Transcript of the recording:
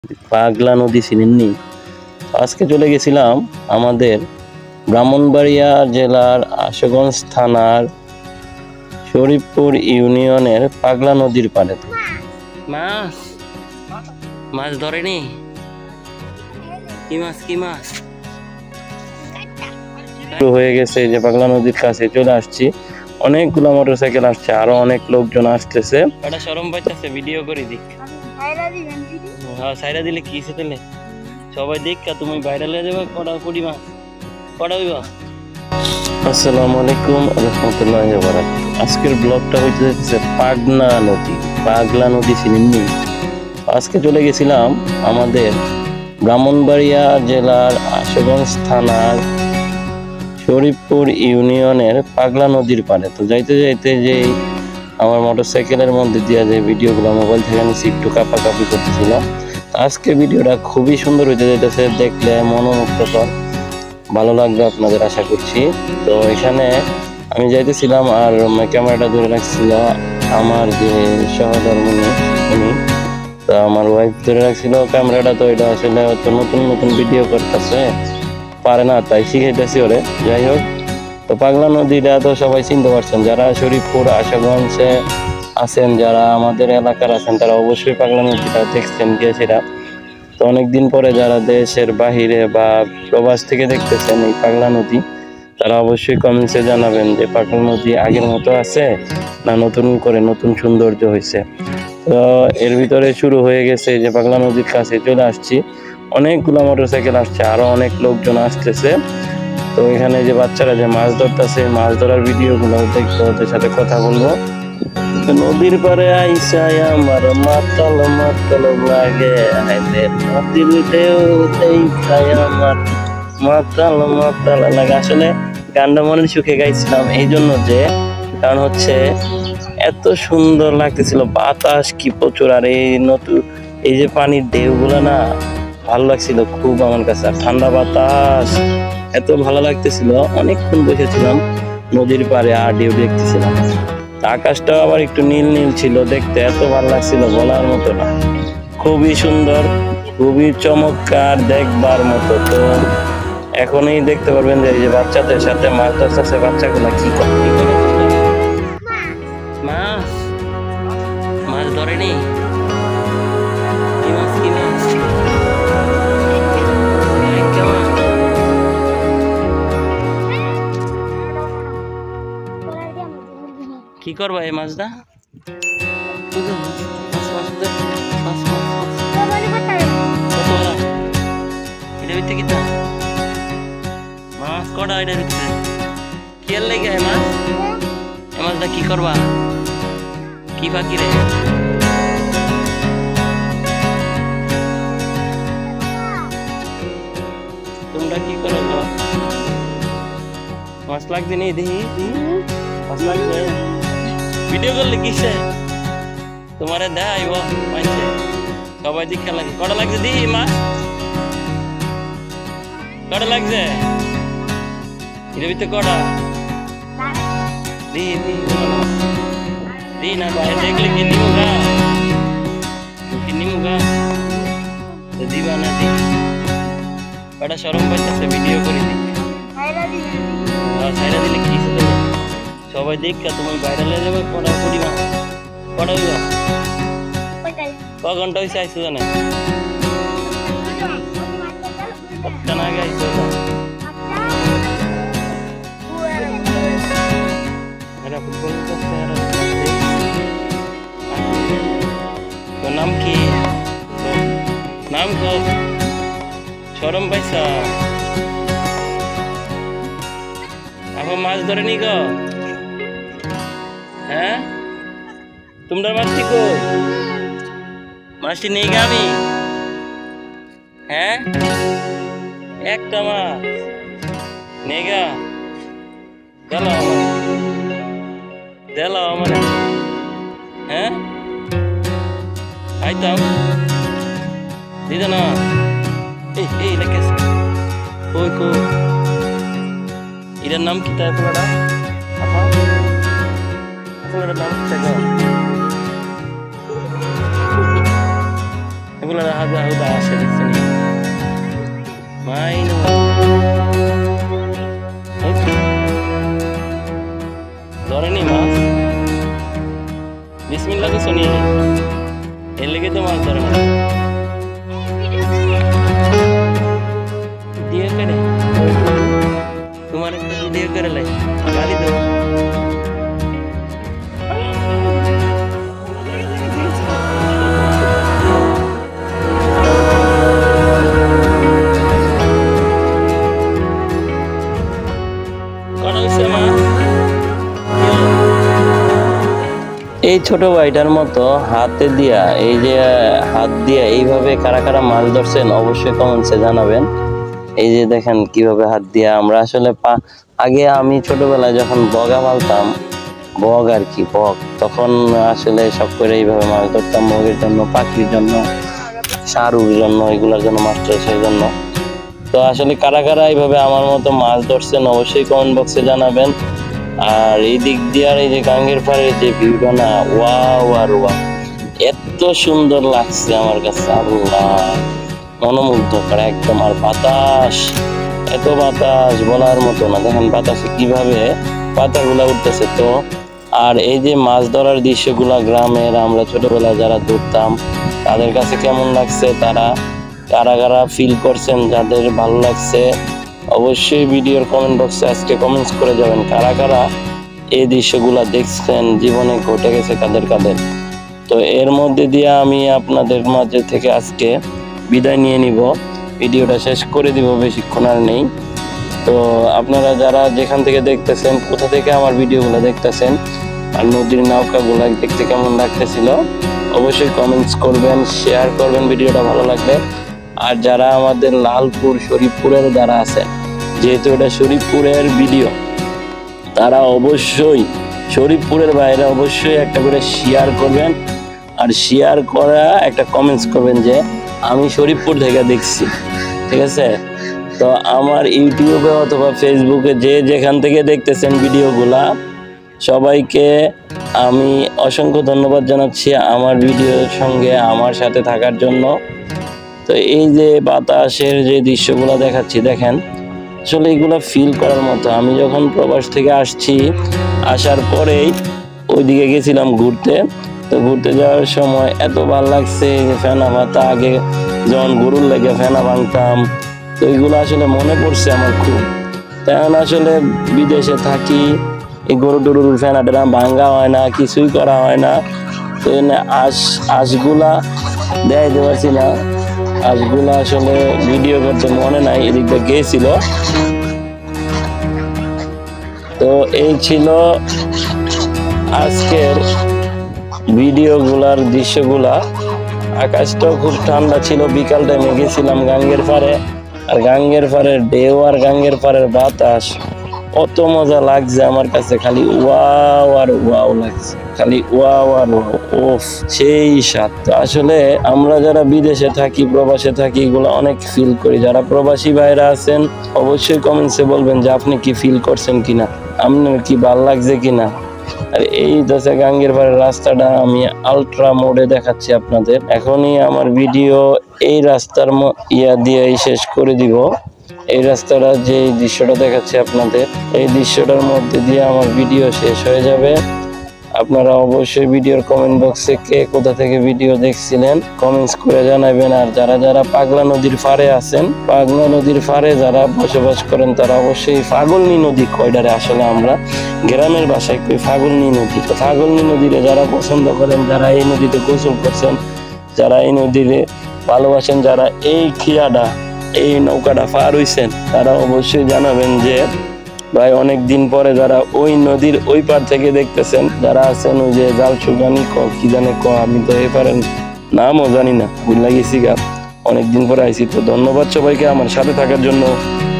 পাগলা নদী চিনেননি? আজকে চলে গেছিলাম আমাদের ব্রাহ্মণবাড়িয়া জেলার আশুগঞ্জ থানার শরীফপুর ইউনিয়নের পাগলা নদীর পাড়ে। মাছ মাছ ধরেনি? কি মাছ কি মাছ? হয়ে গেছে যে পাগলা নদীর কাছে চলে আসছি। অনেকগুলো মোটরসাইকেল আসছে, আরো অনেক লোকজন আসতেছে। এটা শরম পাইতেছে, ভিডিও করে দিক। হ্যাঁ, সাইরা দিলে কি দিলে সবাই দেখা তুমি ভাইরাল হয়ে যাবে। কটা কুড়ি মাছ কটা হইব। আসসালামু আলাইকুম রাহমাতুল্লাহি ওয়া বারাকাতুহু। আজকের ব্লগটা হইতে যাচ্ছে পাগলা নদী চিনেননি? আজকে চলে গেছিলাম আমাদের ব্রাহ্মণবাড়িয়া জেলার আশুগঞ্জ থানার শরীফপুর ইউনিয়নের পাগলা নদীর পাড়ে। তো যাইতে যাইতে যে আমার মোটরসাইকেলের মধ্যে দিয়ে যে ভিডিওগুলো মোবাইল থেকে আমি একটু কাপাকাপি করতেছিল। আজকে ভিডিওটা খুবই সুন্দর হইতে যাইতেছে, দেখলে মনোমুগ্ধকর, ভালো লাগবে আপনাদের আশা করছি। তো এখানে আমি যাইতেছিলাম আর ক্যামেরাটা ধরে রাখছিল আমার যে সহধর্মিণী, উনি। তো আমার ওয়াইফ ধরে রাখছিল ক্যামেরাটা। তো এটা আসলে তো নতুন নতুন ভিডিও করতেছে, পারে না, তাই শিখাইতেছি ওরে। যাই হোক, তো পাগলা নদীটা তো সবাই চিনতে পারছেন, যারা শরীফপুর আশুগঞ্জে আছেন, যারা আমাদের এলাকার আছেন, তারা অবশ্যই পাগলা নদীটা দেখছেন গিয়েছিরা। তো অনেকদিন পরে যারা দেশের বাহিরে বা প্রবাস থেকে দেখতেছেন এই পাগলা নদী, তারা অবশ্যই কমেন্টসে জানাবেন যে পাগলা নদী আগের মতো আছে না নতুন করে নতুন সৌন্দর্য হয়েছে। তো এর ভিতরে শুরু হয়ে গেছে যে পাগলা নদীর কাছে চলে আসছি। অনেকগুলো মোটরসাইকেল আসছে, আরো অনেক লোকজন আসতেছে। তো এখানে যে বাচ্চারা যে মাছ ধরতেছে, মাছ ধরার ভিডিওগুলো দেখতে, ওদের সাথে কথা বলবো। নদীর পারে আইসাই আমার মাতাল মাতাল লাগে, নদীর ঢেউ দেখাই আমার মাতাল মাতাল লাগে। আসলে গানটা মনের সুখে গাইছিলাম এই জন্য যে, কারণ হচ্ছে এত সুন্দর লাগতেছিল, বাতাস কি প্রচুর, আর এই নতুন এই যে পানির ঢেউগুলো না, ভালো লাগছিল খুব আমার কাছে। আর ঠান্ডা বাতাস এত ভালো লাগতেছিল, অনেকক্ষণ বসেছিলাম নদীর পাড়ে আর ঢেউ দেখতেছিলাম। আকাশটাও আবার একটু নীল নীল ছিল, দেখতে এত ভালো লাগছিল বলার মতো না। খুবই সুন্দর, খুবই চমৎকার, দেখবার মতো। তো এখনই দেখতে পারবেন যে এই যে বাচ্চাদের সাথে মাছ ধরতেছে বাচ্চাগুলা কি করে। মাছ মাছ ধরেনি? কি মাছ কি মাছ? কি করবা এই মাছটা? মাছ কটা এটা ভিতরে কি লেগে মাছ? এই মাছটা কি করবা? কি বাকি রে? তোমরা কি করো? মাছ লাগছে নি? দেখি মাছ লাগছে। ভিডিও করলে কিসে? তোমারে দেখাইব মাইছে, সবাই দেখা লাগে। কটা লাগছে দি মাছ? কটা লাগছে এর ভিতরে? কটা দি দি দি না ভাই, দেখলে কি নিমু গা? কি নিমু গা? দিবা না দি? কটা শরম পাইতেছে, ভিডিও করে দি। সাইরা দিলে কি সবাই দেখা তুমি ভাইরাল হয়ে যাবে। কটা কুড়ি মাছ কটা হইব? ক ঘন্টা হয়েছে আইসো জানে? না আগে আইসো। তোর নাম কি? নাম কো? শরম পাইছা? এখন মাছ ধরে নি গো? হ্যাঁ, তোমরা মাছটি কই? মাছটি নেই গা আমি? হ্যাঁ, একটা মাছ নেই গা? দেলো আমার। হ্যাঁ, আইতাম দিদা না। এই লেগেছে কই কই? এটার নাম কি? তাই তোমার নাম কি? এগুলো হাজা হুদা আসে দেখছেন মাইনো ধরেনি মাছ বিসমিল্লাহ তো শুনি এর লেগে তো মাছ ধরে না ভিডিও করে তোমার একটা ভিডিও করে লাই গালি দো এই ছোট ভাইটার মতো হাতে দিয়া এই যে হাত দিয়া এইভাবে কারা কারা মাছ ধরছেন অবশ্যই কমেন্টসে জানাবেন। এই যে দেখেন কিভাবে হাত দিয়া আমরা আসলে আগে আমি ছোটবেলায় যখন বগা পালতাম বগ আর কি বগ তখন আসলে সব করে এইভাবে মাছ ধরতাম বগের জন্য পাখির জন্য সারুর জন্য এগুলোর জন্য মাছ ধরছে জন্য। তো আসলে কারা কারা এইভাবে আমার মতো মাছ ধরছেন অবশ্যই কমেন্ট বক্সে জানাবেন। আর এই দিক দিয়ে আর এই যে গাঙ্গের পাড়ের যে ভিউটা না ওয়াও আর ওয়াও এত সুন্দর লাগছে আমার কাছে আল্লাহ মনোমুগ্ধকর একদম। আর বাতাস এত বাতাস বলার মতো না দেখেন বাতাসে কিভাবে পাতাগুলা উঠতেছে। তো আর এই যে মাছ ধরার দৃশ্যগুলা গ্রামের আমরা ছোটবেলায় যারা ধরতাম তাদের কাছে কেমন লাগছে তারা কারা কারা ফিল করছেন যাদের ভালো লাগছে অবশ্যই ভিডিওর কমেন্ট বক্সে আজকে কমেন্টস করে যাবেন কারা কারা এই দৃশ্যগুলা দেখছেন জীবনে ঘটে গেছে কাদের কাদের। তো এর মধ্যে দিয়ে আমি আপনাদের মাঝে থেকে আজকে বিদায় নিয়ে নিব ভিডিওটা শেষ করে দিব বেশিক্ষণ আর নেই। তো আপনারা যারা যেখান থেকে দেখতেছেন কোথা থেকে আমার ভিডিওগুলো দেখতেছেন আর নদীর নৌকাগুলো দেখতে কেমন লাগতেছিল অবশ্যই কমেন্টস করবেন শেয়ার করবেন ভিডিওটা ভালো লাগলে। আর যারা আমাদের লালপুর শরীফপুরের যারা আছেন যেহেতু এটা শরীফপুরের ভিডিও তারা অবশ্যই শরীফপুরের বাইরে অবশ্যই একটা করে শেয়ার করবেন আর শেয়ার করা একটা কমেন্টস করবেন যে আমি শরীফপুর থেকে দেখছি ঠিক আছে। তো আমার ইউটিউবে অথবা ফেসবুকে যে যেখান থেকে দেখতেছেন ভিডিওগুলা সবাইকে আমি অসংখ্য ধন্যবাদ জানাচ্ছি আমার ভিডিওর সঙ্গে আমার সাথে থাকার জন্য। তো এই যে বাতাসের যে দৃশ্যগুলো দেখাচ্ছি দেখেন আসলে এগুলো ফিল করার মতো। আমি যখন প্রবাস থেকে আসছি আসার পরেই ওইদিকে গেছিলাম ঘুরতে। তো ঘুরতে যাওয়ার সময় এত ভালো লাগছে যে ফেনা ভাতা আগে যখন গরুর লেগে ফেনা ভাঙতাম তো এইগুলো আসলে মনে পড়ছে আমার খুব। তেমন আসলে বিদেশে থাকি এই গরু টরুর ফেনা টেনা ভাঙ্গা হয় না কিছুই করা হয় না। তো আঁশগুলা দেখাইতে পারছি না আজগুলা আসলে ভিডিও করতে মনে নাই এদিকটা গিয়েছিল। তো এই ছিল আজকের ভিডিওগুলার দৃশ্যগুলা। আকাশটাও খুব ঠান্ডা ছিল বিকাল টাইমে গেছিলাম গাঙ্গের পাড়ে আর গাঙ্গের পাড়ের ঢেউ আর গাঙ্গের পাড়ের বাতাস কত মজা লাগছে আমার কাছে খালি ওয়াও আর ওয়াও লাগছে খালি ওয়াও আর ওয়াও ওফ সেই স্বাদ। আসলে আমরা যারা বিদেশে থাকি প্রবাসে থাকি এগুলো অনেক ফিল করি। যারা প্রবাসী ভাইরা আছেন অবশ্যই কমেন্টসে বলবেন যে আপনি কি ফিল করছেন কিনা আপনার কি ভালো লাগছে কিনা। আর এই দশে গাঙ্গের পাড়ের রাস্তাটা আমি আলট্রা মোডে দেখাচ্ছি আপনাদের। এখনই আমার ভিডিও এই রাস্তার দিয়েই শেষ করে দিব। এই রাস্তাটা যে দৃশ্যটা দেখাচ্ছি আপনাদের এই দৃশ্যটার মধ্যে দিয়ে আমার ভিডিও শেষ হয়ে যাবে। আপনারা অবশ্যই ভিডিওর কমেন্ট বক্সে কে কোথা থেকে ভিডিও দেখছিলেন কমেন্টস করে জানাবেন। আর যারা যারা পাগলা নদীর পাড়ে আছেন পাগলা নদীর পাড়ে যারা বসবাস করেন তারা অবশ্যই ফাগলনি নদী কয়ডারে আসলে আমরা গ্রামের ভাষায় কই ফাগলনি নদী। তো ফাগলনি নদীরে যারা পছন্দ করেন যারা এই নদীতে গোসল করছেন যারা এই নদীরে ভালোবাসেন যারা এই খিয়াটা এই নৌকাটা পার হইছেন তারা অবশ্যই জানাবেন যে ভাই অনেক দিন পরে যারা ওই নদীর ওই পার থেকে দেখতেছেন যারা আছেন ওই যে জাল সুগানি কি জানে আমি তো এই পারেন নামও জানি না ভুল লাগিয়েছি গা অনেকদিন পরে আইছি। তো ধন্যবাদ সবাইকে আমার সাথে থাকার জন্য।